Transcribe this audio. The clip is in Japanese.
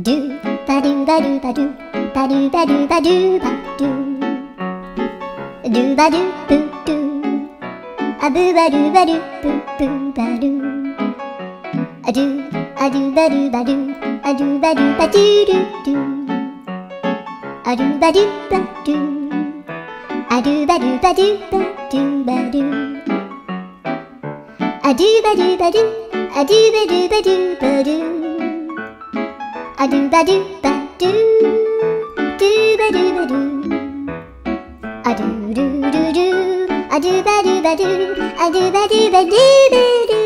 ドゥバドゥバドゥバドゥバドゥバドゥバドゥバドゥドゥバドゥブドゥアブバドゥバドゥブブバドゥアドゥアドゥバドゥバドゥアドゥバドゥバドゥドゥドゥアドゥバドゥバドゥアドゥバドゥバドゥバドゥバドゥアドゥバドゥバドゥアドゥバドゥバドゥバドゥアドゥバドゥバドゥドゥバドゥバドゥアドゥルルルアドゥバドゥバドゥアドゥバドゥバドゥバドゥ